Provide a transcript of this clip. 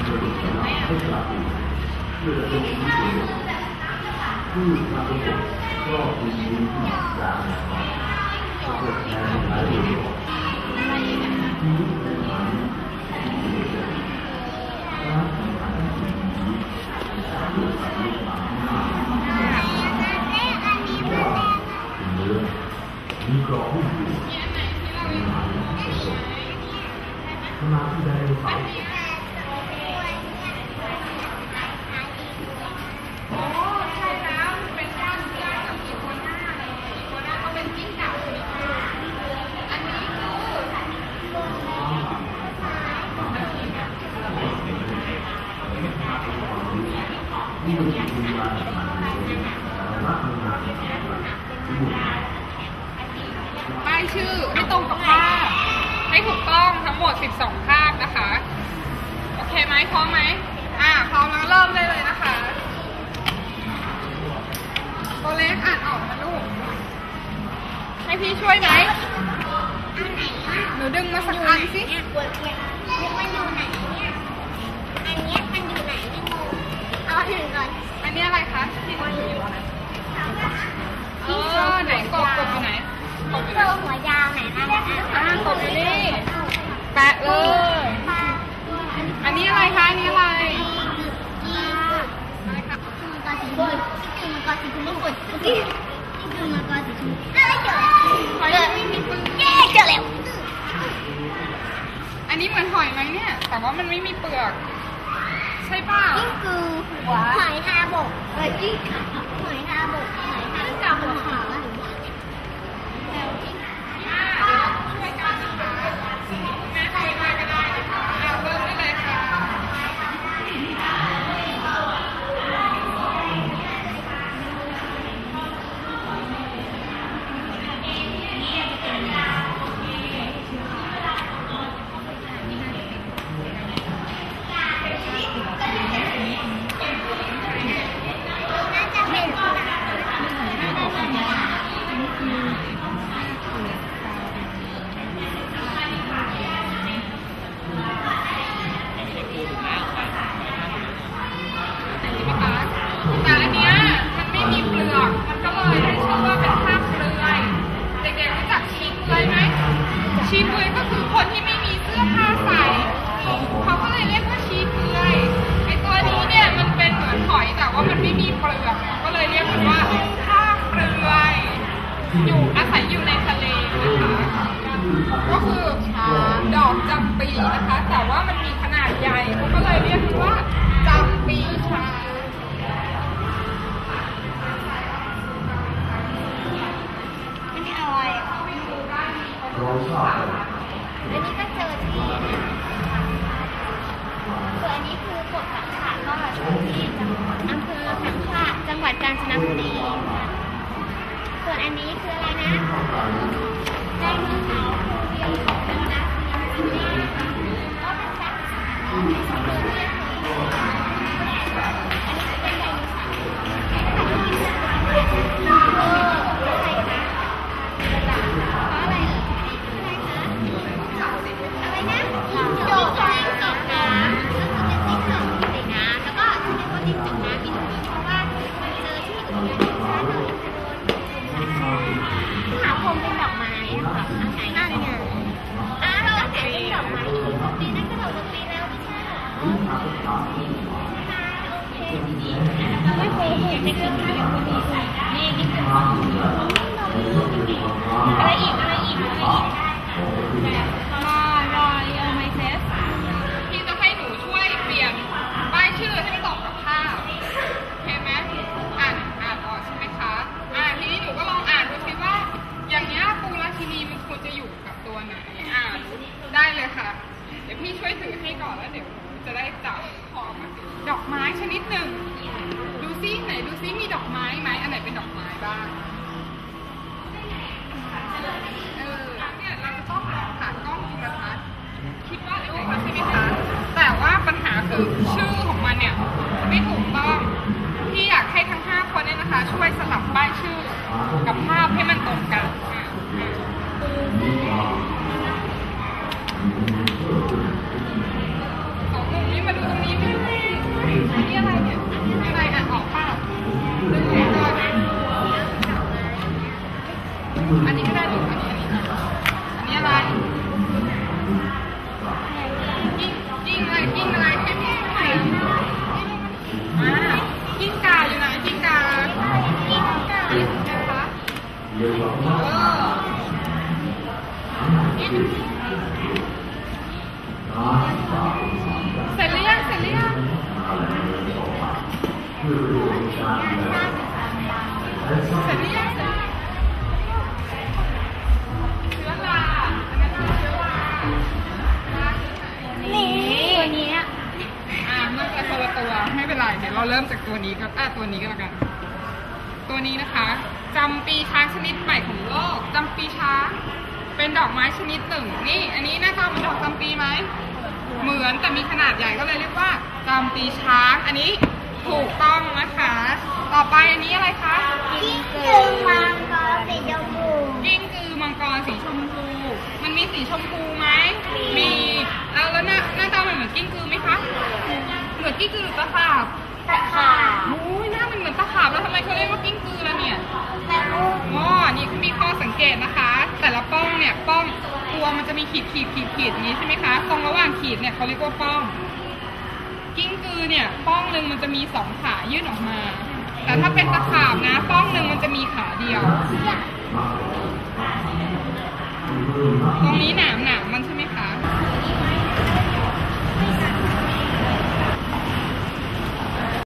มีกรอบที่อยู่ขณะที่ไดโนเสาร์โอ้ใช่แล้วมันเป็นก้านเนื้อกับอีโคน่าเลยอีโคน่าก็เป็นจิ้งจอกสีขาวอันนี้คือนี่เป็นสิ่งที่เราทำรักงานป้ายชื่อให้ตรงกับภาพให้ถูกต้องทั้งหมด12ภาพนะคะโอเคไหมพร้อมไหมพร้อมแล้วเริ่มได้เลยนะคะตัวเล็กอ่านออกนะลูกให้พี่ช่วยไหมหนูดึงมาสักอันสิมันอยู่ไหนเนี่ยอันนี้มันอยู่ไหนไม่งงเอาถึงก่อนอันนี้อะไรคะที่มันอยู่ไหนไหนกบอยู่ไหนตัวหัวยาวไหนนะกบอยู่นี่แปะเลยอันนี้อะไรคะอันนี้อะไรอะไรคะคือมังกรสีชมพูคือมังกรสีชมพูนี่คือมังกรสีชมพูเจอแล้วอันนี้เหมือนหอยไหมเนี่ยแต่ว่ามันไม่มีเปลือกใช่ป่ะนี่คือหัวหอยทาบกหอยทาบกหอยทาจับหัวขาวช่วยกันนะคะแม่ใครมาก็ได้นะคะเริ่มได้เลยค่ะแต่อันเนี้ยมันไม่มีเปลือกมันก็เลยได้ชื่อว่าเป็นภาพเปลือยเด็กๆรู้จักชีเปลือยไหมชีเปลือยก็คือคนที่ไม่มีเสื้อผ้าใส่เขาก็เลยเรียกว่าชีเปลือยไอตัวนี้เนี่ยมันเป็นเหมือนหอยแต่ว่ามันไม่มีเปลือกก็เลยเรียกมันว่าภาพเปลือยอาศัยอยู่ในทะเลนะคะก็คือดอกจำปีนะคะแต่ว่ามันมีขนาดใหญ่เขาก็เลยเรียกว่าจำปีชาเราชอบอันนี้ก็เจอที่ส่วนอันนี้คือกบสังขารก็ที่อำเภอสังขะจังหวัดกาญจนบุรีส่วนอันนี้คืออะไรนะไดโนเสาร์คูเรียนะคะก็เป็นสัตว์อันนี้เป็นไดโนเสาร์อะไรอีกรอยไมเซสที่จะให้หนูช่วยเปลี่ยนป้ายชื่อให้มันตรงกับภาพเห็นไหมอ่านออกใช่ไหมคะทีนี้หนูก็ลองอ่านดูสิว่าอย่างนี้ปูราชินีมันควรจะอยู่กับตัวไหนได้เลยค่ะเดี๋ยวพี่ช่วยถือให้ก่อนแล้วเดี๋ยวจะได้จับพอมาดอกไม้ชนิดหนึ่งดูซิมีดอกไม้ไหมอันไหนเป็นดอกไม้บ้างเนี่ยเราจะต้องผ่านกล้องอันนี้ก็ได้หรืออันนี้อะไรกิ้งอะไรให้พี่หน่อยกิ้งก่าอยู่ไหนกิ้งก่านะคะเสร็จหรือยังเสร็จหรือยังเชื้อราอันนั้นคือเชื้อรานี่ตัวนี้น่าจะคนละตัวไม่เป็นไรเดี๋ยวเราเริ่มจากตัวนี้ก็ตัวนี้ก็แล้วกันตัวนี้นะคะจำปีช้างชนิดใหม่ของโลกจำปีช้างเป็นดอกไม้ชนิดหนึ่งนี่อันนี้หน้าตาเหมือนดอกจำปีไหมเหมือนแต่มีขนาดใหญ่ก็เลยเรียกว่าจำปีช้างอันนี้ถูกต้องนะคะต่อไปอันนี้อะไรคะกิ้งกือมังกรสีชมพูกิ้งกือมังกรสีชมพูมันมีสีชมพูไหมมีแล้วหน้าตามันเหมือนกิ้งกือไหมคะเหมือนกิ้งกือหรือตะขาบอุ้ยหน้ามันเหมือนตะขาบแล้วทำไมเขาเรียกว่ากิ้งกือล่ะเนี่ยนี่มีข้อสังเกตนะคะแต่ละป้องเนี่ยป้องตัวมันจะมีขีดนี้ใช่ไหมคะตรงระหว่างขีดเนี่ยเขาเรียกว่าป้องกิ้งกือเนี่ยป้องหนึ่งมันจะมี2ขายื่นออกมาแต่ถ้าเป็นตะขาบนะป้องหนึ่งมันจะมีขาเดียวตรงนี้หนาม